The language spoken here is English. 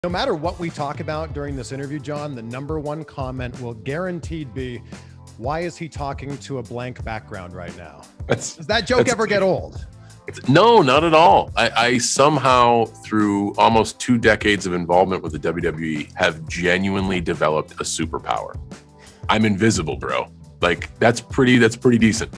No matter what we talk about during this interview, John, the number one comment will guaranteed be, why is he talking to a blank background right now? Does that joke ever get old? No, not at all. I somehow, through almost 2 decades of involvement with the WWE, have genuinely developed a superpower. I'm invisible, bro. Like, that's pretty decent.